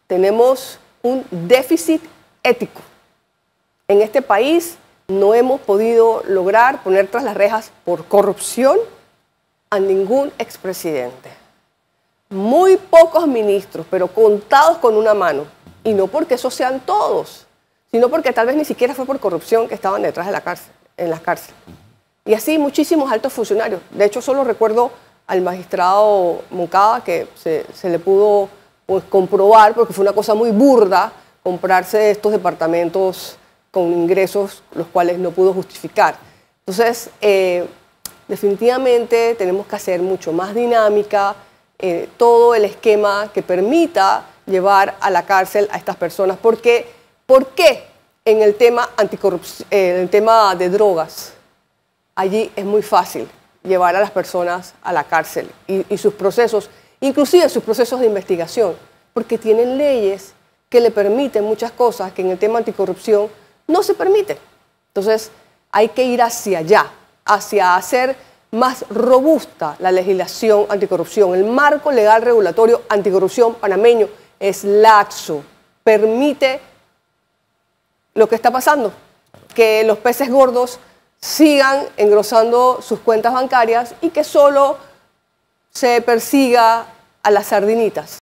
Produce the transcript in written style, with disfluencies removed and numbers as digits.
tenemos un déficit ético. En este país no hemos podido lograr poner tras las rejas por corrupción a ningún expresidente. Muy pocos ministros, pero contados con una mano. Y no porque esos sean todos, sino porque tal vez ni siquiera fue por corrupción que estaban detrás de la cárcel, en las cárceles. Y así muchísimos altos funcionarios. De hecho, solo recuerdo al magistrado Moncada, que se le pudo pues, comprobar, porque fue una cosa muy burda, comprarse estos departamentos con ingresos los cuales no pudo justificar. Entonces, definitivamente tenemos que hacer mucho más dinámica todo el esquema que permita llevar a la cárcel a estas personas. Porque, ¿por qué en el tema anticorrupción, en el tema de drogas? Allí es muy fácil llevar a las personas a la cárcel y sus procesos, inclusive sus procesos de investigación, porque tienen leyes que le permiten muchas cosas que en el tema anticorrupción no se permiten. Entonces, hay que ir hacia allá, hacia hacer más robusta la legislación anticorrupción. El marco legal regulatorio anticorrupción panameño es laxo, permite lo que está pasando, que los peces gordos sigan engrosando sus cuentas bancarias y que solo se persiga a las sardinitas.